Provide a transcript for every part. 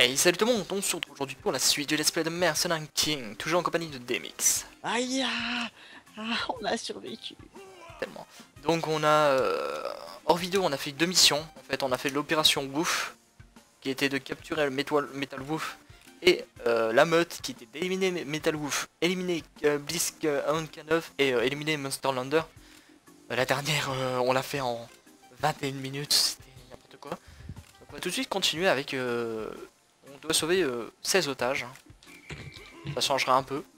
Hey, salut tout le monde, on se retrouve aujourd'hui pour la suite du let's play de Mercenary King, toujours en compagnie de DMX. Aïe on a survécu. Tellement. Donc on a, hors vidéo, on a fait deux missions. En fait, on a fait l'opération Wolf, qui était de capturer le Metal Wolf, et la meute, qui était d'éliminer Metal Wolf, éliminer Blisk K9 et éliminer Monster Lander. La dernière, on l'a fait en 21 minutes, c'était n'importe quoi. Donc on va tout de suite continuer avec... on doit sauver 16 otages. Ça changera un peu.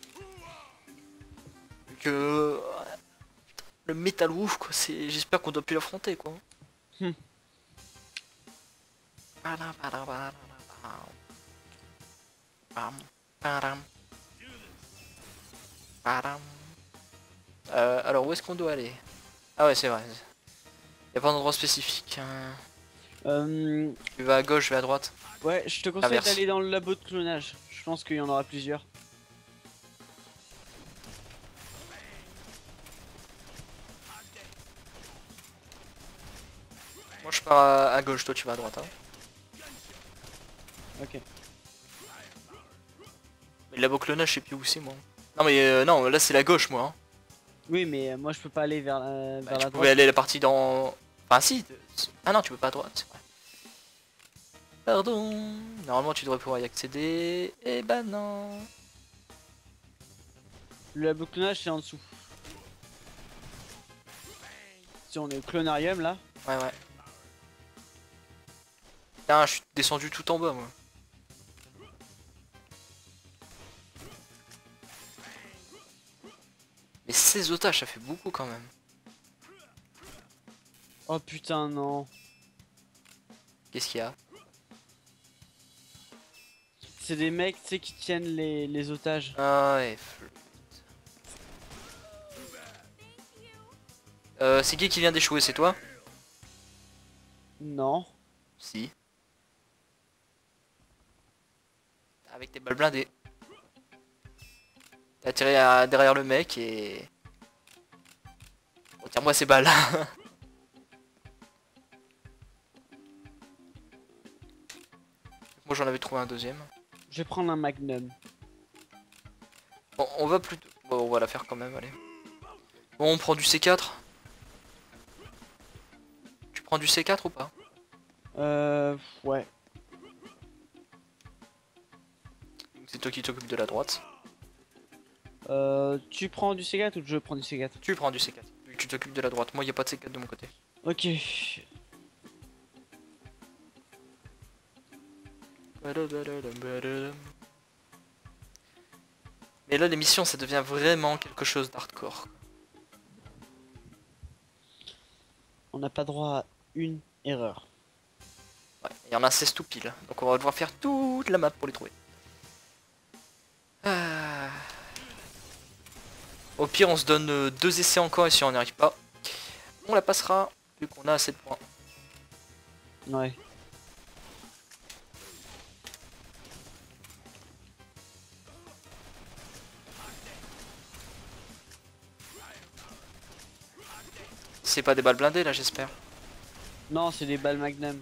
Vu que le Metal Wolf, quoi, c'est... J'espère qu'on doit plus l'affronter, quoi. Hmm. Alors où est-ce qu'on doit aller? Ah ouais, c'est vrai. Y a pas d'endroit spécifique. Tu vas à gauche, je vais à droite. Ouais, je te conseille Inverse. d'aller dans le labo de clonage. Je pense qu'il y en aura plusieurs. Moi je pars à gauche, toi tu vas à droite. Hein. Ok. Mais le labo clonage, je sais plus où c'est moi. Non mais non, là c'est la gauche moi. Hein. Oui, mais moi je peux pas aller vers, Bah, vers tu la pouvais droite. aller la partie dans... Enfin si. Ah non, tu peux pas à droite, c'est vrai. Pardon. Normalement tu devrais pouvoir y accéder. Eh ben non. Le labo de clonage c'est en dessous. Si on est au clonarium là. Ouais ouais. Putain, je suis descendu tout en bas moi. Mais 16 otages, ça fait beaucoup quand même. Oh putain non. Qu'est-ce qu'il y a? C'est des mecs tu sais qui tiennent les otages. Ah ouais, flûte. C'est qui vient d'échouer, c'est toi? Non. Si. Avec tes balles blindées. T'as tiré derrière le mec et... Retire-moi ces balles. Moi j'en avais trouvé un deuxième. Je vais prendre un magnum. Bon, on va plutôt... Bon, on va la faire quand même, allez. Bon, on prend du C4. Tu prends du C4 ou pas? Ouais. C'est toi qui t'occupes de la droite. Tu prends du C4 ou je prends du C4? Tu prends du C4. Vu que tu t'occupes de la droite. Moi, il n'y a pas de C4 de mon côté. Ok. Mais là, l'émission, ça devient vraiment quelque chose d'hardcore. On n'a pas droit à une erreur. Ouais, il y en a 16 tout pile. Donc on va devoir faire toute la map pour les trouver. Ah. Au pire, on se donne 2 essais encore et si on n'y arrive pas, on la passera vu qu'on a assez de points. Ouais. C'est pas des balles blindées là, j'espère. Non, c'est des balles magnum.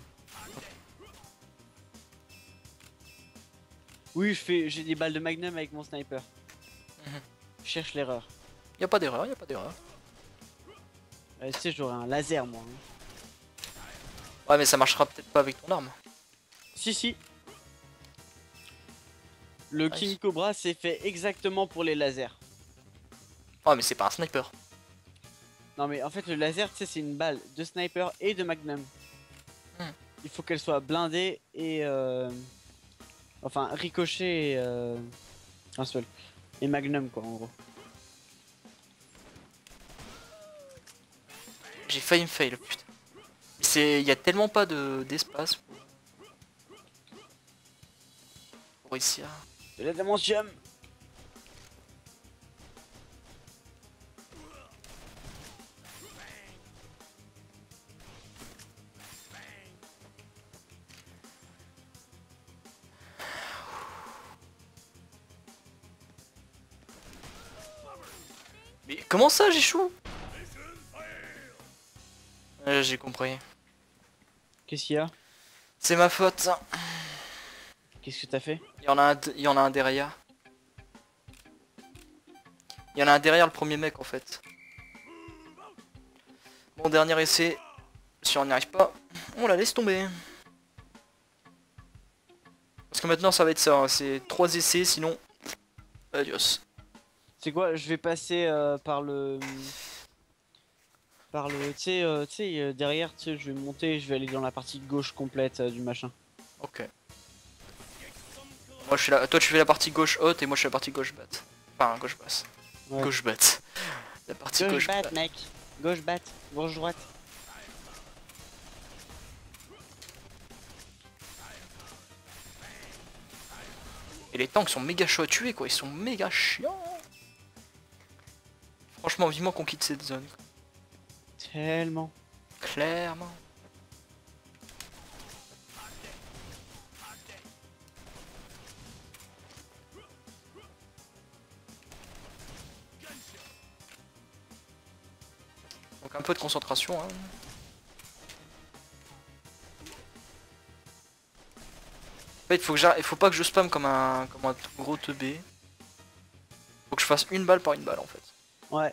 Oui, j'ai des balles de magnum avec mon sniper. Mhm. Je cherche l'erreur. Y a pas d'erreur, y a pas d'erreur. Tu sais, j'aurais un laser moi. Hein. Ouais, mais ça marchera peut-être pas avec ton arme. Si, si. Le King Cobra c'est fait exactement pour les lasers. Ouais, mais c'est pas un sniper. Non, mais en fait, le laser, tu sais, c'est une balle de sniper et de magnum. Il faut qu'elle soit blindée et. Enfin, ricochet et. Un seul. Et magnum, quoi, en gros. J'ai failli me fail, putain. Il y a tellement pas d'espace pour réussir. De l'adamantium. Mais comment ça, j'échoue? J'ai compris. Qu'est-ce qu'il y a? C'est ma faute. Qu'est-ce que t'as fait? Il y en a un derrière. Il y en a un derrière le premier mec en fait. Bon, dernier essai. Si on n'y arrive pas, on la laisse tomber. Parce que maintenant ça va être ça, hein. C'est 3 essais, sinon... Adios. C'est quoi? Je vais passer par le... tu sais, derrière, tu sais, je vais monter, je vais aller dans la partie gauche complète du machin. Ok. Moi je suis là, toi tu fais la partie gauche haute et moi je fais la partie gauche batte. Enfin gauche basse. Ouais. Gauche batte. La partie Gauche gauche batte, mec. Gauche batte, gauche droite. Et les tanks sont méga chauds à tuer quoi, ils sont méga chiants. Franchement vivement qu'on quitte cette zone. Tellement. Clairement. Donc un peu de concentration hein. En fait il faut pas que je spam comme un gros teubé. Faut que je fasse une balle par une balle en fait. Ouais.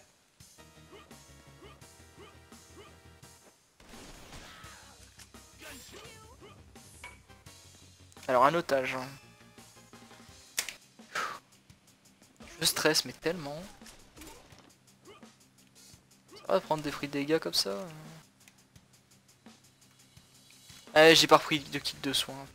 Alors un otage. Je stresse mais tellement. Ça va prendre des fruits de dégâts comme ça. Eh j'ai pas repris de kit de soins.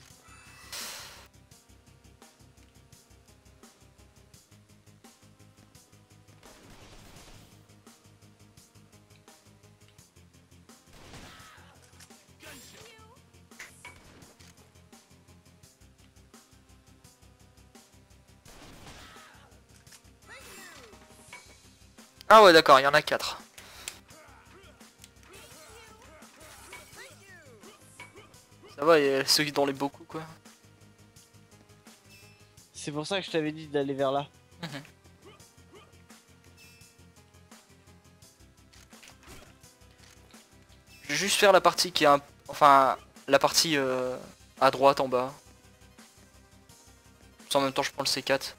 Ah ouais d'accord, il y en a 4. Ça va, il y a ceux qui dans les beaucoup quoi. C'est pour ça que je t'avais dit d'aller vers là. Je vais juste faire la partie qui est un... Enfin, la partie à droite en bas. En même temps je prends le C4.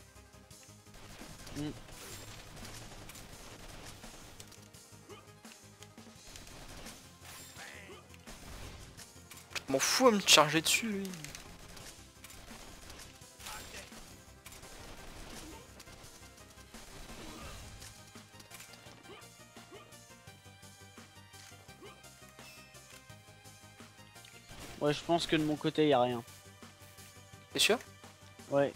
Je m'en fous à me charger dessus lui. Ouais, je pense que de mon côté, y a rien. T'es sûr? Ouais.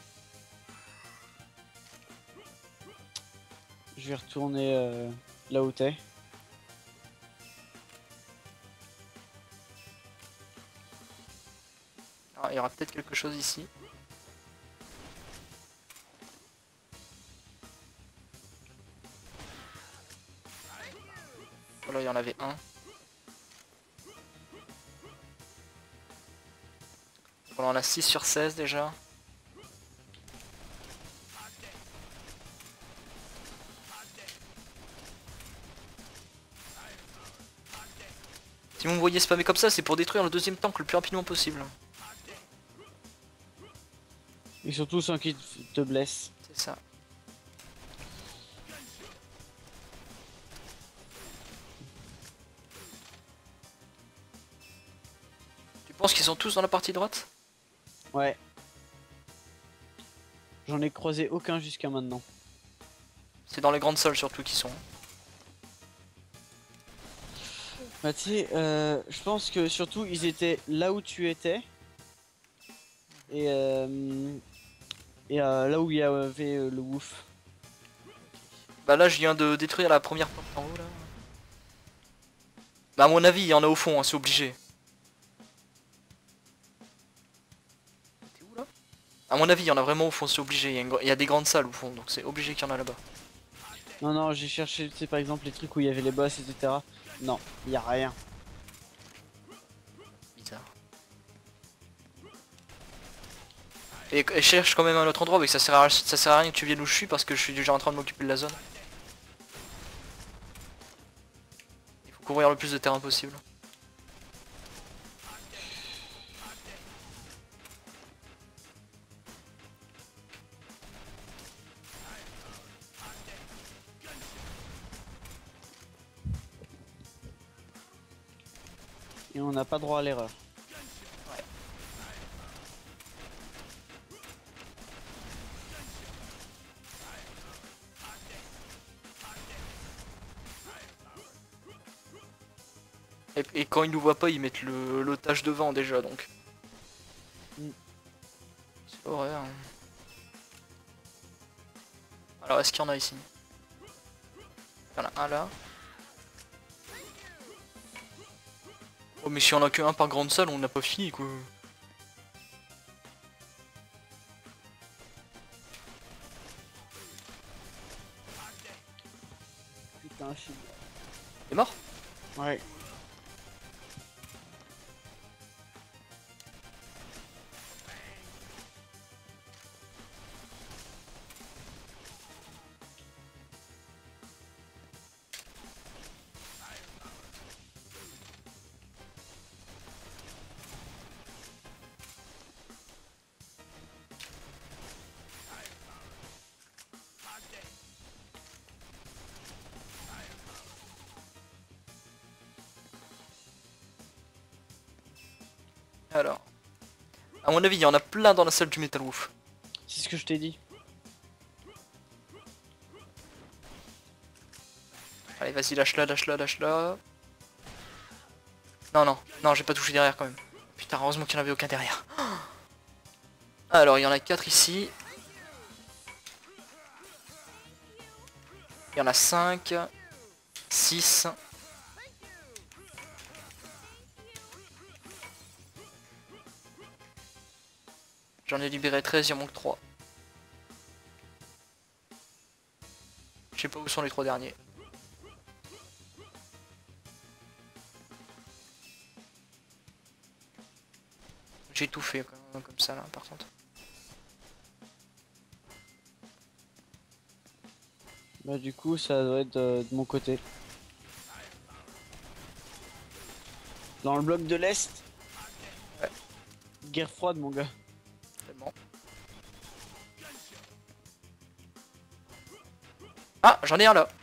Je vais retourner là où t'es. Ah, il y aura peut-être quelque chose ici. Voilà, il y en avait un. On en a 6 sur 16 déjà. Si vous me voyez spammer comme ça, c'est pour détruire le deuxième tank le plus rapidement possible. Et surtout sans qu'il te blesse. C'est ça. Tu penses qu'ils sont tous dans la partie droite? Ouais. J'en ai croisé aucun jusqu'à maintenant. C'est dans les grandes salles surtout qu'ils sont. Bah tu sais, je pense que surtout ils étaient là où tu étais. Et là où il y avait le wouf. Bah là je viens de détruire la première porte en haut là. Bah à mon avis il y en a au fond, hein, c'est obligé. T'es où là? À mon avis il y en a vraiment au fond, c'est obligé. Il y a des grandes salles au fond, donc c'est obligé qu'il y en a là-bas. Non, non, j'ai cherché, tu sais, par exemple, les trucs où il y avait les boss, etc. Non, il y a rien. Bizarre. Et je cherche quand même un autre endroit, mais ça sert à rien que tu viennes où je suis parce que je suis déjà en train de m'occuper de la zone. Il faut couvrir le plus de terrain possible. Et on n'a pas droit à l'erreur. Ouais. Et quand ils nous voient pas, ils mettent l'otage devant déjà donc. C'est l'horreur. Alors est-ce qu'il y en a ici? Il y en a un là. Oh mais si on a que un par grande salle, on n'a pas fini quoi. Putain, je suis... Il est mort? Ouais. Alors. À mon avis, il y en a plein dans la salle du Metal Wolf. C'est ce que je t'ai dit. Allez, vas-y, lâche-la, lâche-la, lâche-la. Non, non, non, j'ai pas touché derrière quand même. Putain, heureusement qu'il n'y en avait aucun derrière. Alors, il y en a 4 ici. Il y en a 5. 6. J'en ai libéré 13, il en manque 3. Je sais pas où sont les 3 derniers. J'ai tout fait comme ça là par contre. Bah du coup ça doit être de mon côté. Dans le bloc de l'Est. Ouais. Guerre froide mon gars. Tellement. Ah, j'en ai un là.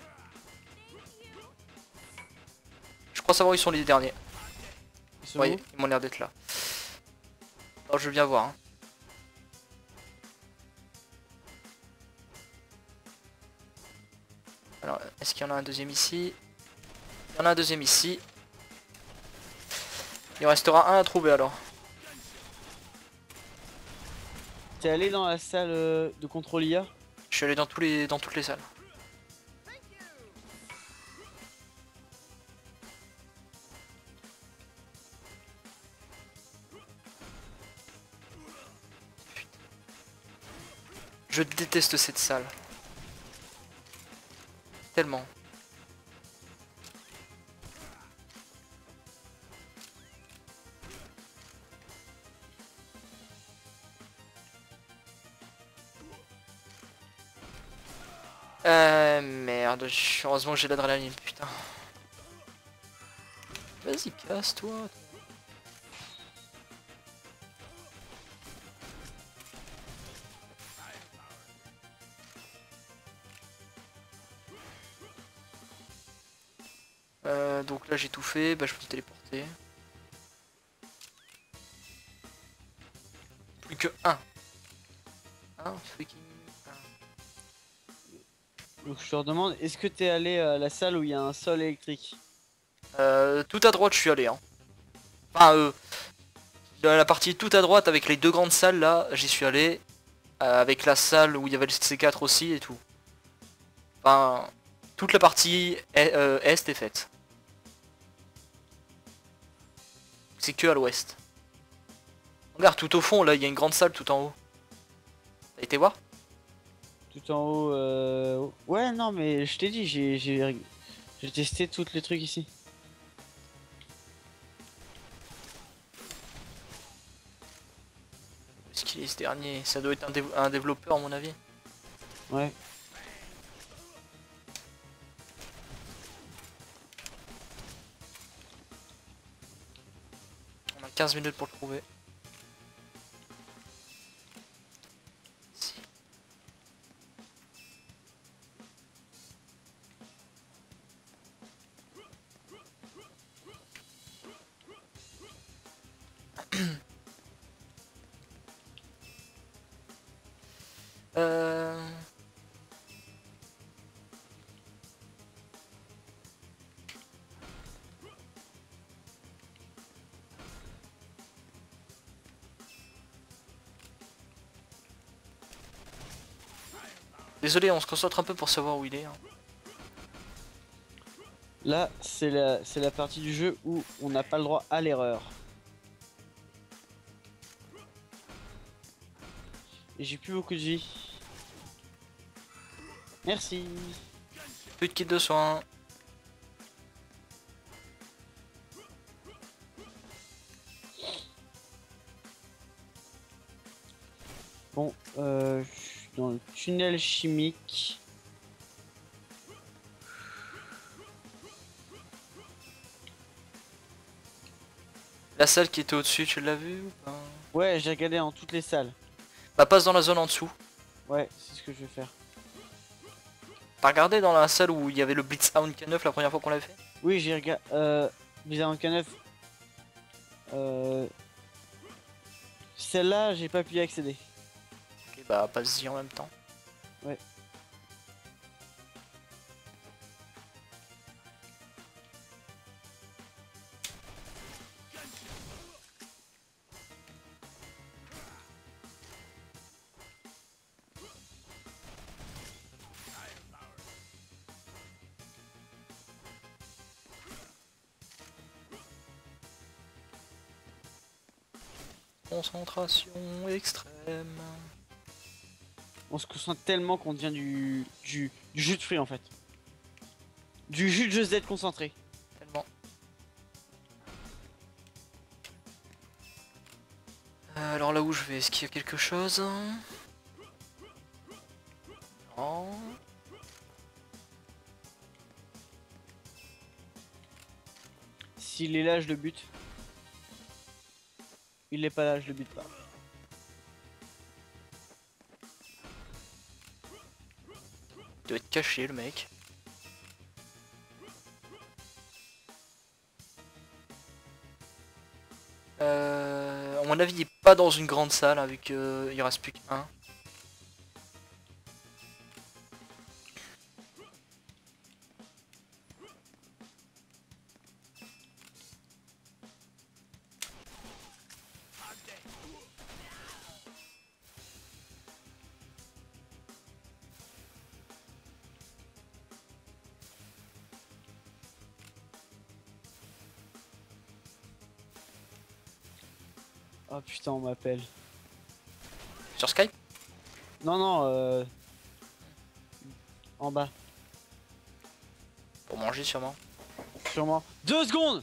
Je crois savoir où ils sont les derniers. Ils sont Ouais, où ils m'ont l'air d'être là. Alors je veux bien voir. Hein. Alors, est-ce qu'il y en a un deuxième ici? Il y en a un deuxième ici. Il en restera un à trouver alors. T'es allé dans la salle de contrôle IA? Je suis allé dans toutes les salles. Putain. Je déteste cette salle. Tellement. Merde, heureusement que j'ai l'adrénaline, putain. Vas-y, casse-toi. Donc là j'ai tout fait, bah je peux me téléporter. Plus que un. Un freaking. Donc je te redemande, est-ce que t'es allé à la salle où il y a un sol électrique? Tout à droite je suis allé. Hein. Enfin, dans la partie tout à droite avec les deux grandes salles là, j'y suis allé. Avec la salle où il y avait le C4 aussi et tout. Enfin, toute la partie est faite. C'est que à l'ouest. Regarde, tout au fond, là, il y a une grande salle tout en haut. T'as été voir? Tout en haut, ouais, non, mais je t'ai dit, j'ai testé tous les trucs ici. Est-ce qu'il est ce dernier? Ça doit être un développeur à mon avis. Ouais. On a 15 minutes pour le trouver. Euh... Désolé, on se concentre un peu pour savoir où il est. Hein. Là, c'est la partie du jeu où on n'a pas le droit à l'erreur. Et j'ai plus beaucoup de vie. Merci. Plus de kit de soins. Bon, je suis dans le tunnel chimique. La salle qui était au-dessus, tu l'as vue ou pas? Ouais, j'ai regardé dans toutes les salles. Bah passe dans la zone en dessous. Ouais, c'est ce que je vais faire. T'as regardé dans la salle où il y avait le Blitzhound K9 la première fois qu'on l'avait fait? Oui, j'ai regardé. Bizarre en K9. Celle-là, j'ai pas pu y accéder. Ok, bah passe-y en même temps. Ouais. Concentration extrême. On se concentre tellement qu'on devient du jus de fruits en fait. Du jus de Z concentré. Tellement. Alors là où je vais, est-ce qu'il y a quelque chose? Non. S'il est là, je le bute. Il est pas là, je le bute pas. Il doit être caché le mec. À mon avis, il est pas dans une grande salle avec il reste plus qu'un. Oh putain, on m'appelle. Sur Skype? Non, non, en bas, Pour manger sûrement. sûrement. 2 secondes.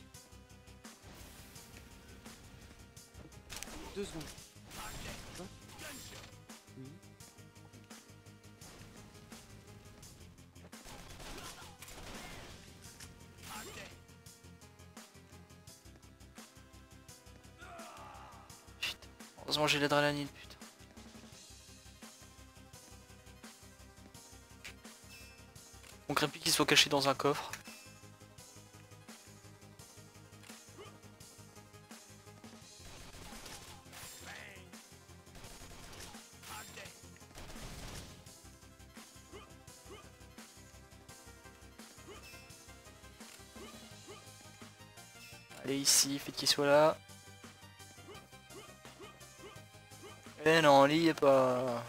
2 secondes. Quoi? Oui. Putain. Heureusement j'ai l'adrénaline, putain. On craint plus qu'il soit caché dans un coffre. Allez ici, faites qu'il soit là. Eh non, il y est pas.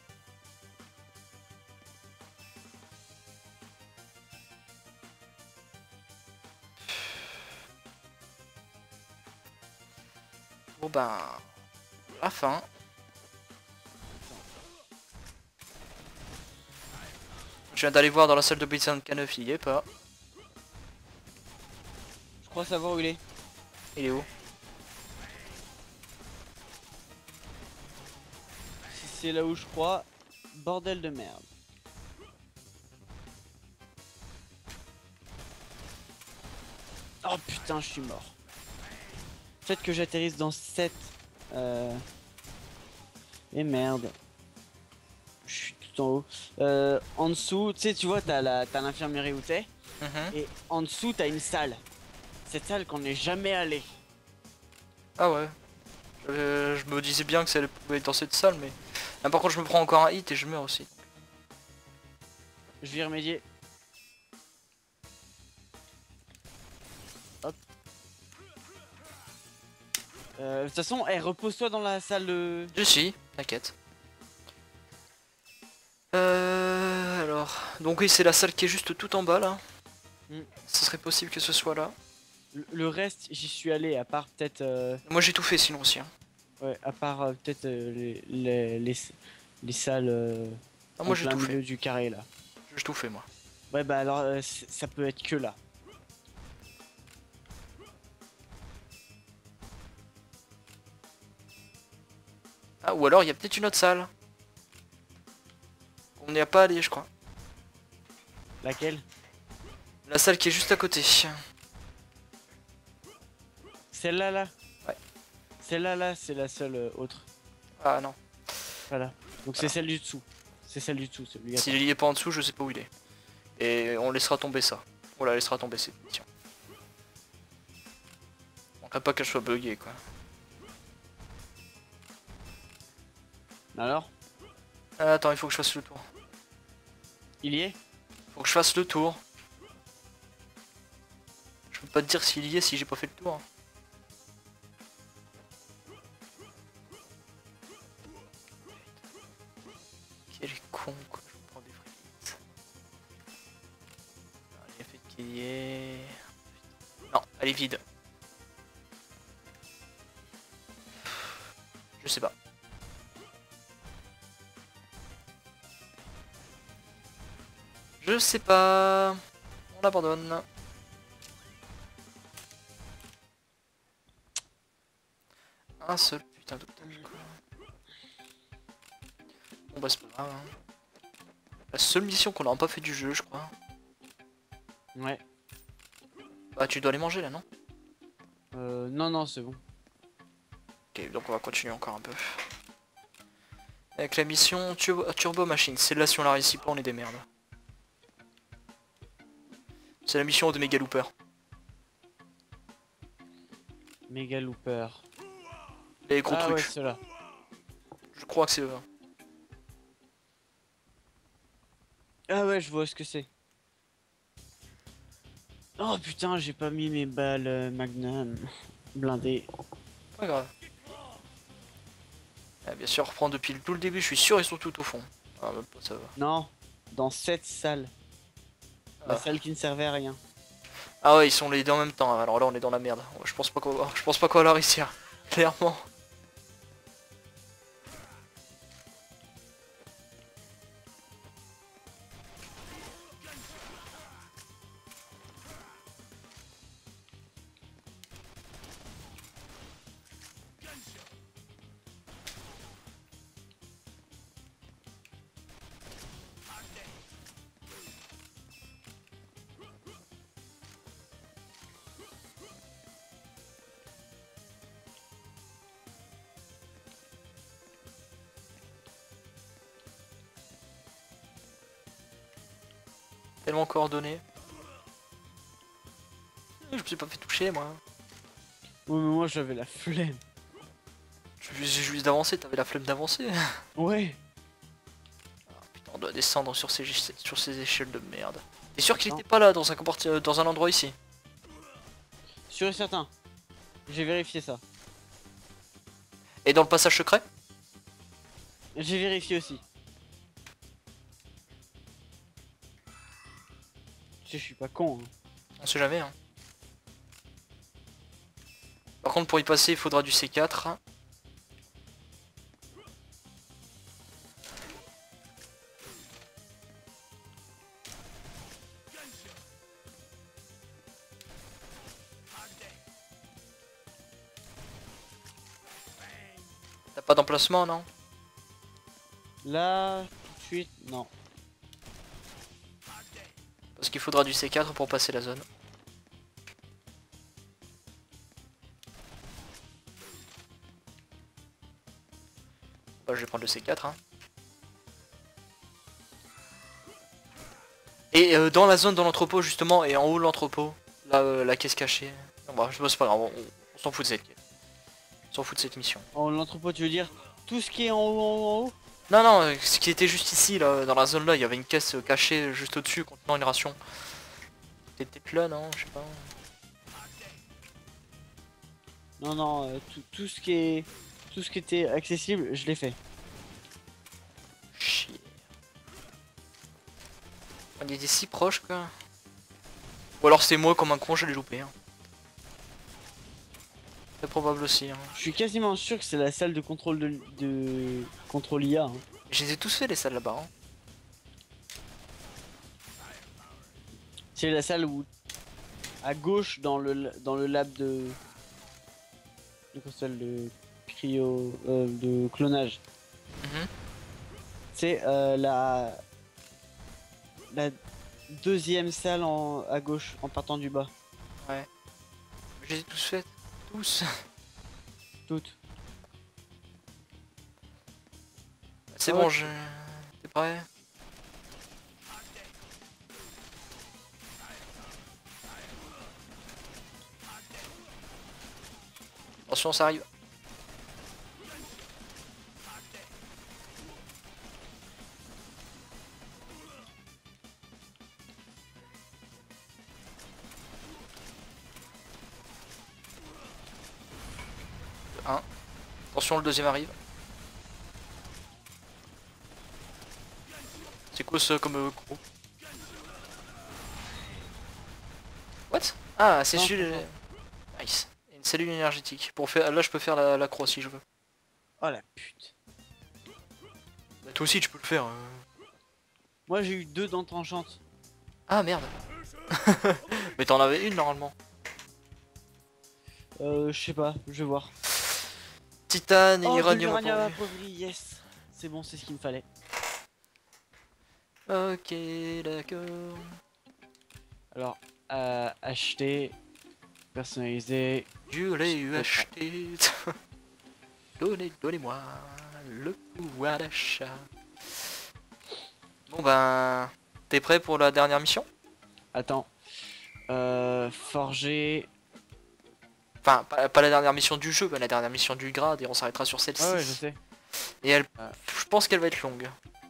Bon ben, la fin. Je viens d'aller voir dans la salle de Blitzhound K9, il y est pas. Je crois savoir où il est. Il est où? Si c'est là où je crois, bordel de merde. Oh putain, je suis mort. Peut-être que j'atterrisse dans cette... Et merde. Je suis tout en haut. En dessous, tu sais, tu vois, t'as l'infirmerie où t'es. Et en dessous, t'as une salle. Cette salle qu'on n'est jamais allé. Ah ouais. Je me disais bien que ça pouvait être dans cette salle, mais... Là, par contre, je me prends encore un hit et je meurs aussi. Je vais y remédier. Hop. De toute façon, repose-toi dans la salle de... Je suis, t'inquiète. Alors... Donc oui, c'est la salle qui est juste tout en bas, là. Ce serait possible que ce soit là. Le reste, j'y suis allé, à part peut-être... Moi, j'ai tout fait sinon aussi. Hein. Ouais, à part peut-être les salles Ah, moi, en j'ai plein tout milieu fait. du carré, là. J'ai tout fait, moi. Ouais, bah alors, ça peut être que là. Ah, ou alors, il y a peut-être une autre salle. On n'y a pas allé, je crois. Laquelle? La salle qui est juste à côté. Celle-là, là? Ouais. Celle-là, là, c'est la seule autre. Ah non. Voilà. Donc c'est celle du dessous. C'est celle du dessous, c'est obligatoire. S'il y est pas en dessous, je sais pas où il est. Et on laissera tomber ça. On la laissera tomber cette mission. On ne pas qu'elle soit buggée, quoi. Alors? Ah, attends, il faut que je fasse le tour. Il y est? Faut que je fasse le tour. Je peux pas te dire s'il y est si j'ai pas fait le tour. Quel con, quoi. Je me prends des frites. Il y a fait qu'il y est... Non, elle est vide. Je sais pas. Je sais pas. On abandonne. Un seul putain d'otage, quoi. Bon bah c'est pas grave. Hein. La seule mission qu'on n'a pas fait du jeu, je crois. Ouais. Bah tu dois les manger là, non? Non, non, c'est bon. Ok, donc on va continuer encore un peu. Avec la mission Turbo Machine. Celle-là, si on la réussit pas, on est des merdes. C'est la mission de Mega Looper. Mega Looper. Les gros Ah trucs. ouais, ceux-là. Je crois que c'est eux. Ah ouais, je vois ce que c'est. Oh putain, j'ai pas mis mes balles Magnum. Blindées. Pas grave. Ah, bien sûr, reprendre depuis tout le début, je suis sûr ils sont tout au fond. Ah, même pas, ça va. Non, dans cette salle. La Ah. salle qui ne servait à rien. Ah ouais, ils sont les deux en même temps. Alors là, on est dans la merde. Je pense pas qu'on va la réussir. Clairement. Tellement coordonné. Je me suis pas fait toucher, moi. Oui, mais moi j'avais la flemme. J'ai juste d'avancer, t'avais la flemme d'avancer. Ouais. Ah, putain, on doit descendre sur ces échelles de merde. T'es sûr qu'il était pas là, dans un endroit ici? Sûr et certain. J'ai vérifié ça. Et dans le passage secret? J'ai vérifié aussi. Je suis pas con. Hein. On sait jamais, hein. Par contre, pour y passer, il faudra du C4. T'as pas d'emplacement, non? Là, tout de suite, non. Parce qu'il faudra du C4 pour passer la zone. Bah, je vais prendre le C4. Hein. Et dans la zone, dans l'entrepôt, justement, et en haut de l'entrepôt, là, la caisse cachée. Bon, bah, c'est pas grave, on s'en fout de cette caisse. On s'en fout de cette mission. En l'entrepôt, tu veux dire tout ce qui est en haut, en haut? Non, non, ce qui était juste ici, là, dans la zone là, il y avait une caisse cachée juste au-dessus contenant une ration. T'étais là, non? Je sais pas. Non, non, tout ce qui est... Tout ce qui était accessible, je l'ai fait. Chier. On était si proche, quoi. Ou alors c'est moi comme un con, je l'ai loupé. Hein. C'est probable aussi. Hein. Je suis quasiment sûr que c'est la salle de contrôle de contrôle IA. Hein. Je les ai tous fait les salles là-bas. Hein. C'est la salle où à gauche dans le lab de console de cryo de clonage. Mhm. C'est la deuxième salle à gauche en partant du bas. Ouais. Je les ai tous fait. Tous. Toutes. C'est Ah bon, ouais. je... T'es prêt? Attention, ça arrive. Un. Attention, le deuxième arrive. C'est quoi ça comme gros? What? Ah, c'est Non, celui... Nice. Une cellule énergétique. Pour faire... Là, je peux faire la croix si je veux. Oh la pute. Bah, toi aussi, tu peux le faire. Moi j'ai eu 2 dents tranchantes. Ah, merde. Mais t'en avais une, normalement. Je sais pas, je vais voir. Titane et Oh, de uranium l'uranium appauvri. appauvri, yes. C'est bon, c'est ce qu'il me fallait. Ok, d'accord. Alors, acheter, personnaliser. Je l'ai eu acheté. Donnez-moi le pouvoir d'achat. Bon ben, t'es prêt pour la dernière mission? Attends. Forger. Enfin, pas la dernière mission du jeu, mais la dernière mission du grade et on s'arrêtera sur celle-ci. Ouais, je sais. Et elle, Ah. je pense qu'elle va être longue.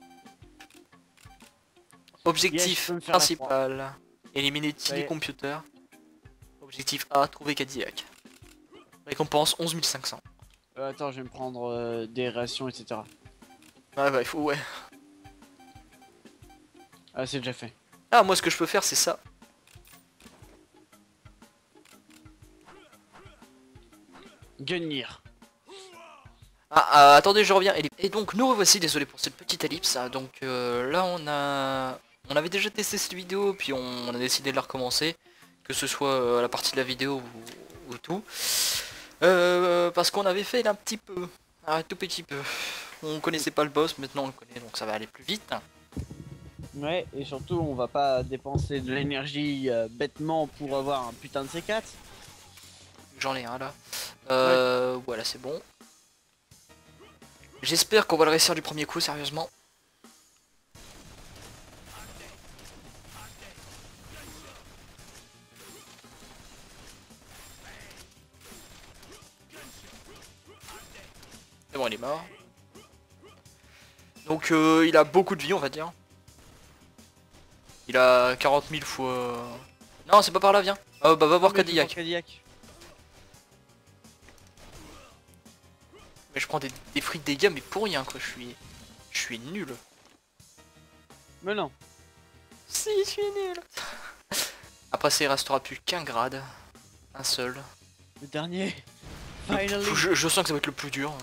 Objectif peux me faire la principal, éliminer y Tilly est. Computer. Objectif A, trouver Cadillac. Récompense 11 500. Attends, je vais me prendre des rations, etc. Ouais, bah il faut, ouais. Ah, c'est déjà fait. Ah, moi ce que je peux faire c'est ça. Gunnir. Attendez, je reviens. Et donc nous revoici, désolé pour cette petite ellipse. Hein. Donc là on avait déjà testé cette vidéo, puis on a décidé de la recommencer. Que ce soit la partie de la vidéo ou tout. Parce qu'on avait fait un petit peu. Un tout petit peu. On connaissait pas le boss, maintenant on le connaît, donc ça va aller plus vite. Ouais, et surtout, on va pas dépenser de l'énergie bêtement pour avoir un putain de C4. J'en ai un là. Voilà, c'est bon. J'espère qu'on va le réussir du premier coup, sérieusement. C'est bon, il est mort. Donc il a beaucoup de vie, on va dire. Il a 40 000 fois... Non, c'est pas par là, viens. Bah va voir Cadillac. Mais je prends des fruits de dégâts, mais pour rien, quoi. Je suis nul. Mais non. Si, je suis nul. Après, ça, il restera plus qu'un grade. Un seul. Le dernier. Le Finally. je sens que ça va être le plus dur.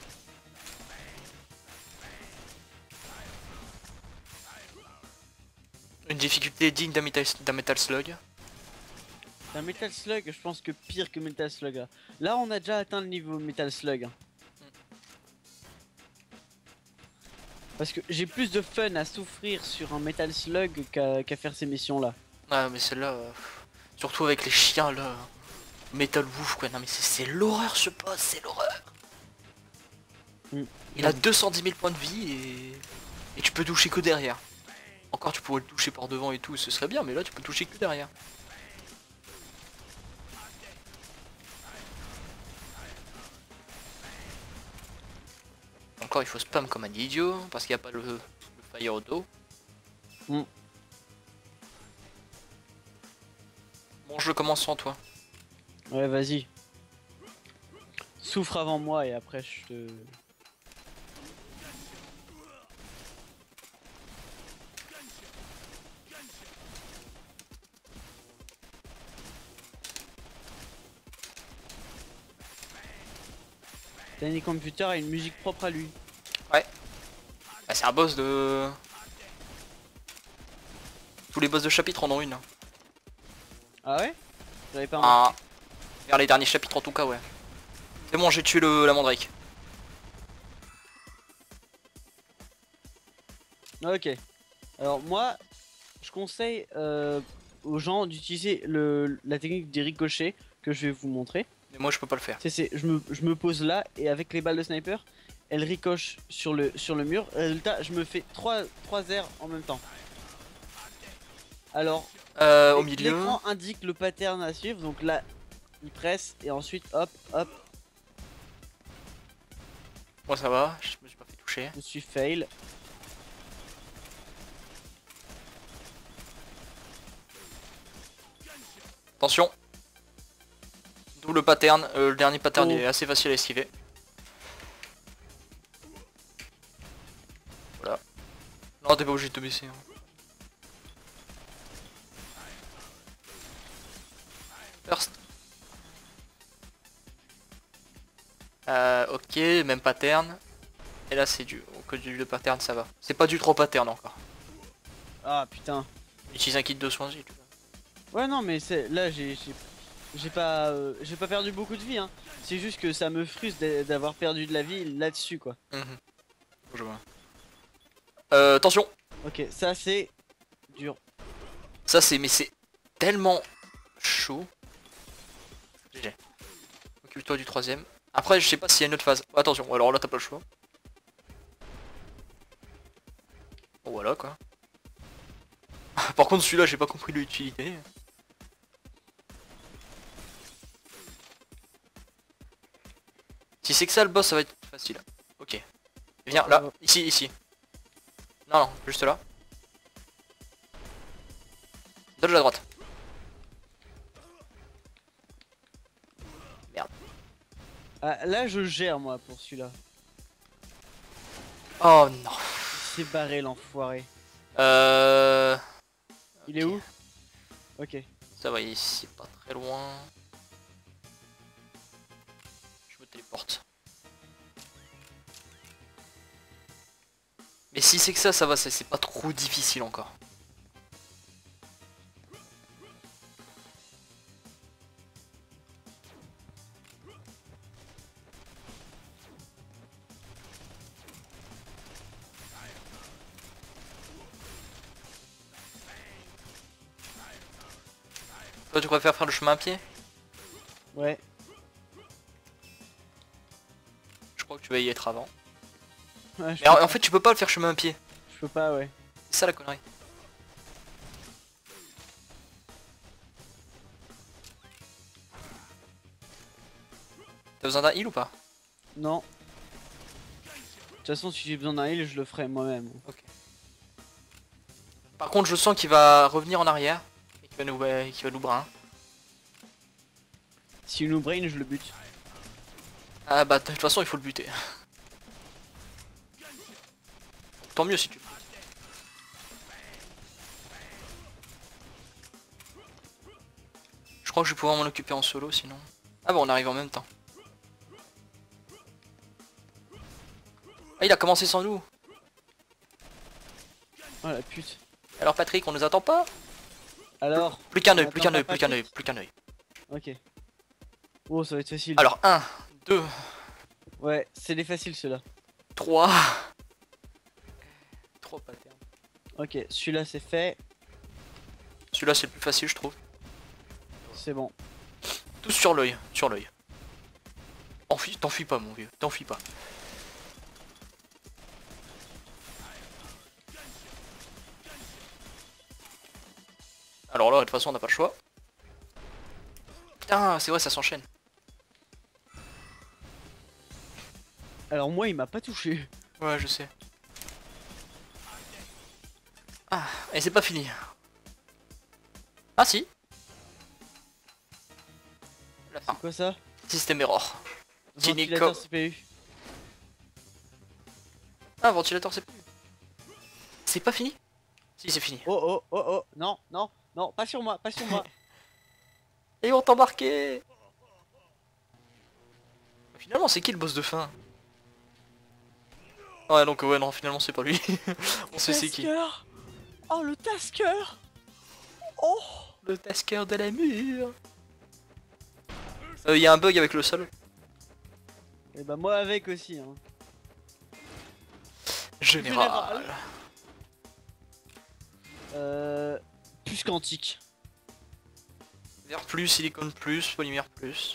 Une difficulté digne d'un Metal Slug. Un Metal Slug, je pense que pire que Metal Slug. Là, on a déjà atteint le niveau Metal Slug. Parce que j'ai plus de fun à souffrir sur un Metal Slug qu'à faire ces missions là. Ouais, mais celle-là, surtout avec les chiens là. Metal Wolf, quoi. Non, mais c'est l'horreur ce boss, c'est l'horreur. Il a 210 000 points de vie et tu peux toucher que derrière. Encore, tu pourrais le toucher par devant et tout, ce serait bien, mais là, tu peux toucher que derrière. encore il faut spam comme un idiot parce qu'il n'y a pas le fire auto. Mm. Bon, je commence sans toi. Ouais, vas-y. Souffre avant moi et après je te... Danny Computer a une musique propre à lui. Ouais. Ah, c'est un boss de... Tous les boss de chapitre en ont une. Ah ouais? J'avais pas remarqué. Vers les derniers chapitres en tout cas, ouais. C'est bon, j'ai tué la mandrake. Ok. Alors moi, je conseille aux gens d'utiliser la technique des ricochets que je vais vous montrer. Mais moi je peux pas le faire. Je me pose là et avec les balles de sniper, elles ricochent sur le mur. Résultat, je me fais 3 airs en même temps. Alors, Au milieu. l'écran indique le pattern à suivre. Donc là, il presse et ensuite hop, hop, Moi ça va, je me suis pas fait toucher. je suis fail. Attention. Double pattern, le dernier pattern Oh. est assez facile à esquiver. Voilà. Non, t'es pas obligé de te baisser. Hein. First. Ok, même pattern. Et là c'est du que du pattern, ça va. C'est pas du trop pattern encore. Ah putain. Utilise un kit de soins si tu veux. Ouais non mais là j'ai pas perdu beaucoup de vie hein. C'est juste que ça me frustre d'avoir perdu de la vie là-dessus quoi. Je vois. Attention. Ok, ça c'est dur. Ça mais c'est tellement chaud. GG. Occupe-toi du troisième. Après je sais pas s'il y a une autre phase. Attention, alors là t'as pas le choix. Bon, voilà quoi. Par contre celui-là j'ai pas compris l'utilité. Si c'est que ça le boss ça va être facile. Ok. Viens là, ici. Non, juste là. Dodge à droite. Merde. Ah, là je gère moi pour celui-là. Oh non. Il s'est barré l'enfoiré. Il est où? Ok. Ça va ici, pas très loin. Je me téléporte. Mais si c'est que ça va, c'est pas trop difficile encore. Toi tu préfères faire le chemin à pied? Ouais. Je crois que tu vas y être avant. Ouais, Mais en fait tu peux pas le faire chemin à pied. je peux pas ouais. C'est ça la connerie. T'as besoin d'un heal ou pas? Non. De toute façon si j'ai besoin d'un heal je le ferai moi-même. Ok. Par contre je sens qu'il va revenir en arrière. Et qu'il va nous brun. Si nous brain je le bute. Ah bah de toute façon il faut le buter. Tant mieux si tu... Je crois que je vais pouvoir m'en occuper en solo sinon. Ah bah on arrive en même temps. Ah il a commencé sans nous. Oh la pute. Alors Patrick on nous attend pas? Alors. Plus qu'un on oeil, plus attend qu'un oeil, pas plus qu'un oeil, Patrick. plus qu'un oeil. Ok. Oh ça va être facile. Alors 1, 2, Ouais c'est les faciles ceux-là. 3. 3 patterns. Ok celui-là c'est fait. Celui-là c'est le plus facile je trouve. C'est bon. Tous sur l'œil, sur l'œil. T'enfuis pas mon vieux, t'enfuis pas. Alors là de toute façon on n'a pas le choix. Putain c'est vrai ça s'enchaîne. Alors moi il m'a pas touché. Ouais, je sais. Ah, et c'est pas fini. Ah si. La fin. C'est quoi ça? Système error. Ventilateur CPU. Ah, ventilateur CPU. C'est pas fini? Si, c'est fini. Oh oh oh oh, non, non, non, pas sur moi, pas sur moi. Et ils vont t'embarquer. Finalement, c'est qui le boss de fin? Ouais, donc ouais, non, finalement, c'est pas lui. On sait c'est qui. Tasker. Oh, le Tasker. Oh. Le Tasker de la mur. Il y a un bug avec le sol. Et bah moi avec aussi, hein. Général. Plus quantique. Vert plus, silicone plus, polymère plus.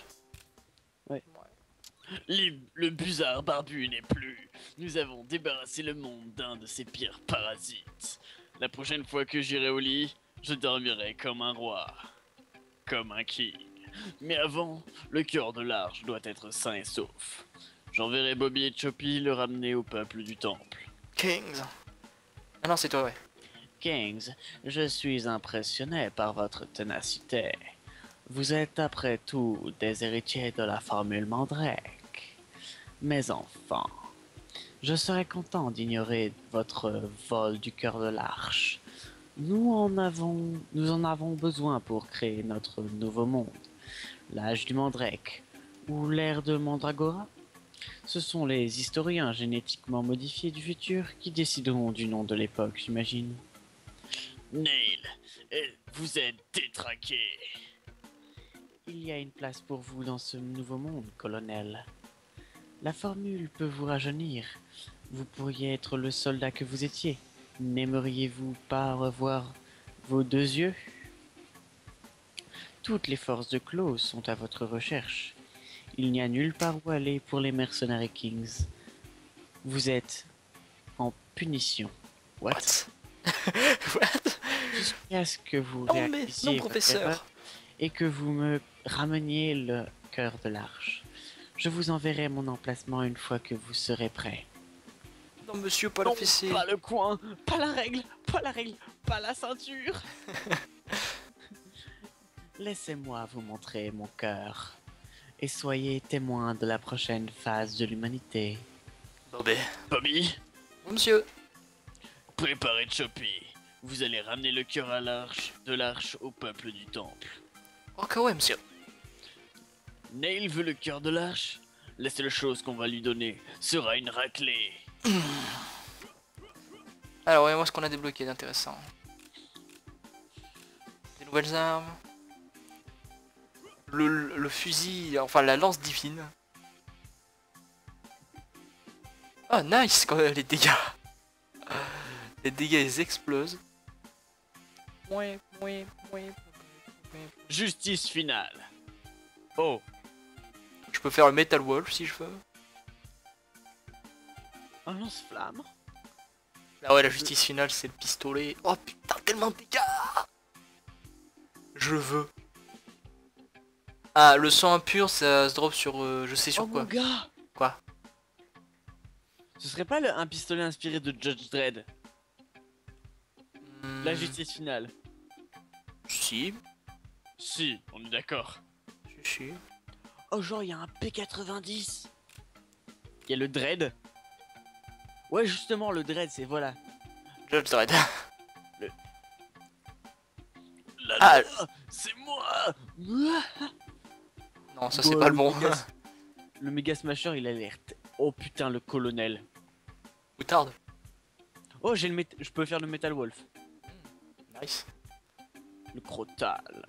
Le busard barbu n'est plus. Nous avons débarrassé le monde d'un de ses pires parasites. La prochaine fois que j'irai au lit, je dormirai comme un roi. Comme un king. Mais avant, le cœur de l'arche doit être sain et sauf. J'enverrai Bobby et Choppy le ramener au peuple du temple. Kings. Ah non, c'est toi, ouais. Kings, je suis impressionné par votre ténacité. Vous êtes après tout des héritiers de la formule Mandrake. Mes enfants, je serais content d'ignorer votre vol du cœur de l'arche. Nous en avons besoin pour créer notre nouveau monde. L'âge du Mandrake, ou l'ère de Mandragora. Ce sont les historiens génétiquement modifiés du futur qui décideront du nom de l'époque, j'imagine. Neil, vous êtes détraqué. Il y a une place pour vous dans ce nouveau monde, colonel. La formule peut vous rajeunir. Vous pourriez être le soldat que vous étiez. N'aimeriez-vous pas revoir vos deux yeux? Toutes les forces de Klaus sont à votre recherche. Il n'y a nulle part où aller pour les mercenaires Kings. Vous êtes en punition. What? What? Jusqu'à ce que vous Non mais, réalisiez non votre professeur. erreur et que vous me rameniez le cœur de l'arche. Je vous enverrai mon emplacement une fois que vous serez prêt. Non monsieur, pas Non, le fessé. pas le coin, pas la règle, pas la règle, pas la ceinture. Laissez-moi vous montrer mon cœur et soyez témoin de la prochaine phase de l'humanité. Bobby. Bobby, Oh, monsieur. préparez Choppy. Vous allez ramener le cœur à l'arche au peuple du temple. Ok ouais monsieur. Neil veut le cœur de l'arche. La seule chose qu'on va lui donner sera une raclée. Alors voyons voir ce qu'on a débloqué d'intéressant. Des nouvelles armes. Le fusil, enfin la lance divine. Ah nice quand même les dégâts. Les dégâts ils explosent. Justice finale. Oh, Je peux faire le Metal Wolf si je veux. Un lance-flamme. Là ouais la justice finale c'est le pistolet. Oh putain tellement de dégâts. Je veux. Ah le sang impur ça se drop sur je sais sur Oh quoi. mon gars. Quoi? Ce serait pas un pistolet inspiré de Judge Dredd? La justice finale. Si. si, on est d'accord. Si. Oh genre il y a un P90. Il y a le Dread. Ouais justement le Dredd c'est voilà. Judge Dredd. Là, Ah. là, c'est moi. Non ça c'est pas le bon. Le méga smasher il a l'air. Oh putain le colonel. Moutarde. Oh j'ai le je peux faire le Metal Wolf. Nice. Le Crotal.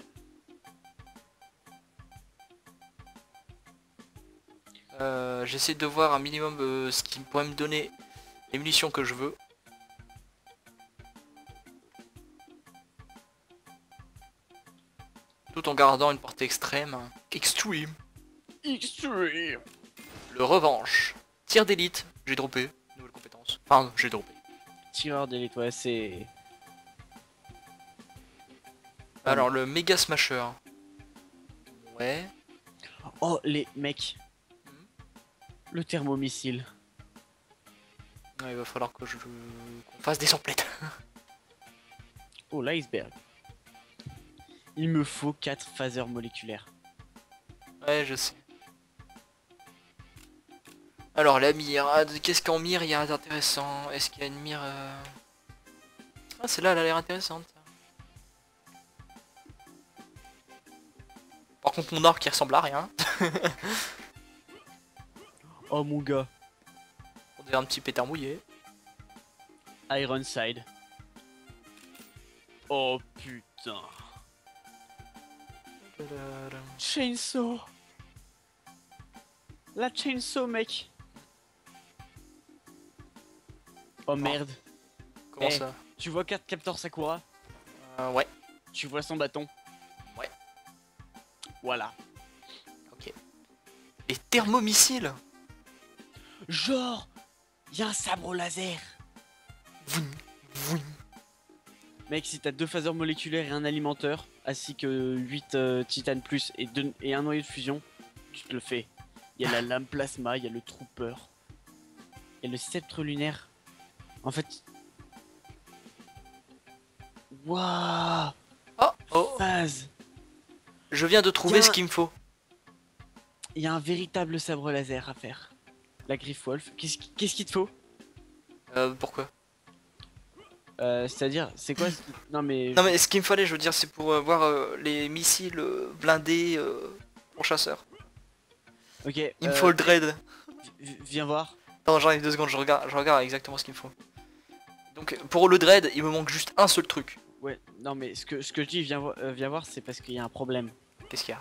J'essaie de voir un minimum ce qui pourrait me donner les munitions que je veux. Tout en gardant une portée extrême. Extreme. Extreme. Le revanche. Tir d'élite. J'ai droppé. Nouvelle compétence. Enfin, j'ai droppé. Tireur d'élite ouais c'est. Alors, le méga smasher. Ouais. Oh les mecs. Le thermomissile. Ouais, il va falloir que qu'on fasse des emplettes. Oh, l'iceberg. Il me faut 4 phasers moléculaires. Ouais, je sais. Alors la mire, qu'est-ce qu'en mire il y a d'intéressant? Est-ce qu'il y a une mire Ah, celle-là elle a l'air intéressante. Par contre mon arc qui ressemble à rien. Oh mon gars. On dirait un petit pétard mouillé. Ironside. Oh putain. Chainsaw. La chainsaw, mec. Oh merde. Comment Eh. ça? Tu vois carte Captor Sakura? Ouais. Tu vois son bâton? Ouais. Voilà. Ok. Les thermomissiles. Genre, y a un sabre au laser. Voum, voum. Mec, si t'as 2 phasers moléculaires et un alimenteur, ainsi que 8 titane plus et un noyau de fusion, tu te le fais. Il y a la lame plasma, il y a le trooper, il y a le sceptre lunaire. En fait... Waouh. Oh, oh. Phase. Je viens de trouver Tiens. ce qu'il me faut. Il y a un véritable sabre laser à faire. La Griff Wolf. Qu'est-ce qu'il te faut? Pourquoi? C'est-à-dire, c'est quoi Non mais... Non mais ce qu'il me fallait, je veux dire, c'est pour voir les missiles blindés pour chasseurs. Ok. Il me faut le dread. Viens voir. Attends, j'arrive 2 secondes, je regarde exactement ce qu'il me faut. Donc pour le dread, il me manque juste un seul truc. Ouais, non mais ce que je dis, viens voir, c'est parce qu'il y a un problème. Qu'est-ce qu'il y a?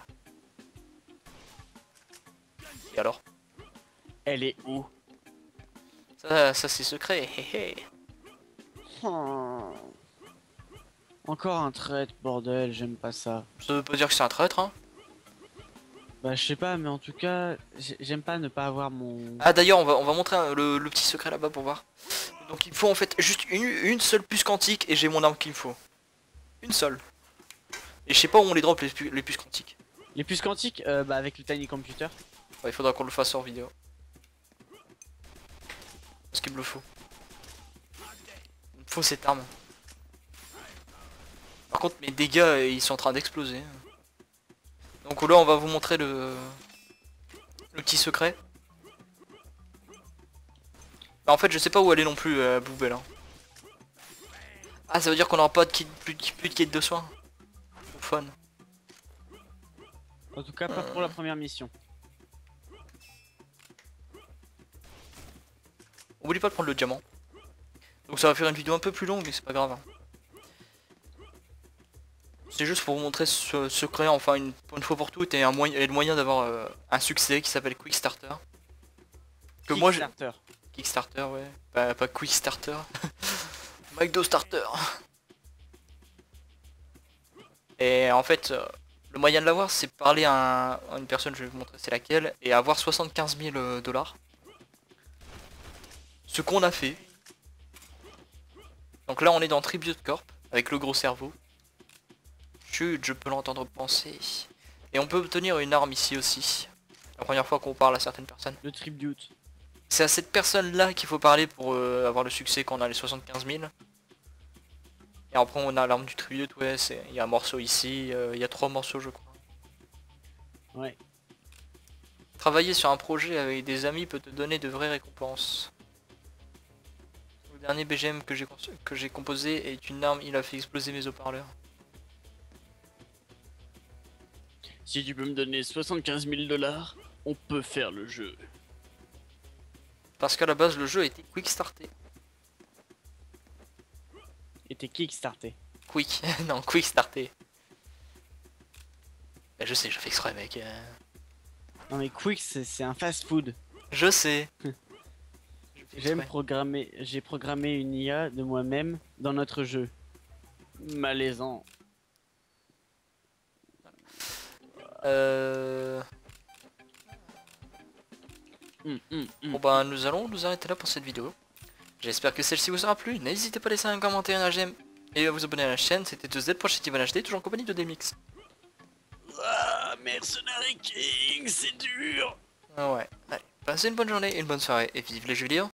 Et alors? Elle est où? Ça c'est secret. Hé, hé. Oh. Encore un traître, bordel, j'aime pas ça. Ça veut pas dire que c'est un traître, hein. Bah je sais pas, mais en tout cas, j'aime pas ne pas avoir mon... Ah d'ailleurs, on va montrer le petit secret là-bas pour voir. Donc il me faut en fait juste une seule puce quantique et j'ai mon arme qu'il me faut. Une seule. Et je sais pas où on les drop les puces quantiques. Les puces quantiques, bah avec le Tiny Computer. Ouais, il faudra qu'on le fasse hors vidéo. Parce qu'il me le faut. Il me faut cette arme. Par contre mes dégâts ils sont en train d'exploser. Donc là on va vous montrer le petit secret. Bah, en fait je sais pas où aller non plus Boubelle. Hein. Ah ça veut dire qu'on aura pas de plus de kit de soins. Au fun. En tout cas, pas pour la première mission. Oublie pas de prendre le diamant. Donc ça va faire une vidéo un peu plus longue mais c'est pas grave. Hein. C'est juste pour vous montrer ce secret, enfin une fois pour toutes et le moyen d'avoir un succès qui s'appelle Quick Starter. Que moi je... Kickstarter ouais. Pas Quick Starter. McDo Starter. Et en fait, le moyen de l'avoir c'est parler à une personne, je vais vous montrer c'est laquelle, et avoir 75 000 $. Ce qu'on a fait. Donc là on est dans Tribute Corp, avec le gros cerveau. Chut, je peux l'entendre penser. Et on peut obtenir une arme ici aussi. La première fois qu'on parle à certaines personnes. Le Tribute. C'est à cette personne là qu'il faut parler pour avoir le succès quand on a les 75 000. Et après on a l'arme du Tribute, ouais, il y a un morceau ici, il y a 3 morceaux je crois. Ouais. Travailler sur un projet avec des amis peut te donner de vraies récompenses. Le dernier BGM que j'ai composé est une arme, il a fait exploser mes haut-parleurs. Si tu peux me donner 75 000 $, on peut faire le jeu. Parce qu'à la base le jeu a été quick starté. Et t'es kickstarté. Quick, non, quick starté. Bah, je sais, je fais exprès mec. Non mais Quick c'est un fast food. Je sais. J'ai programmé une IA de moi-même dans notre jeu. Malaisant. Bon bah nous allons nous arrêter là pour cette vidéo. J'espère que celle-ci vous aura plu. N'hésitez pas à laisser un commentaire, un j'aime et à vous abonner à la chaîne. C'était 2Z pour Steven HD, toujours en compagnie de Demix. Ah, Mercenary King, c'est dur. Ah ouais, allez, passez une bonne journée, une bonne soirée et vive les jeux vidéo.